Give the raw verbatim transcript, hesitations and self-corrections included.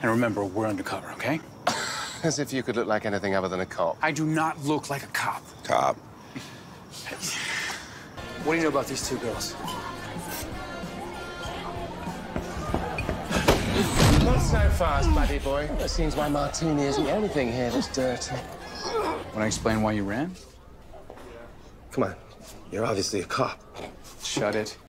And remember, we're undercover, okay? As if you could look like anything other than a cop. I do not look like a cop. Cop. What do you know about these two girls? Not so fast, buddy boy. It seems my martini isn't the only thing here that's dirty. Want to explain why you ran? Come on. You're obviously a cop. Shut it.